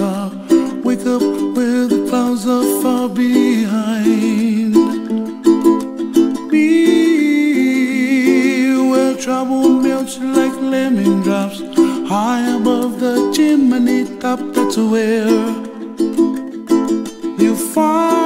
star. Wake up where the clouds are far behind me, where trouble melts like lemon drops. High above the chimney top, that's where you find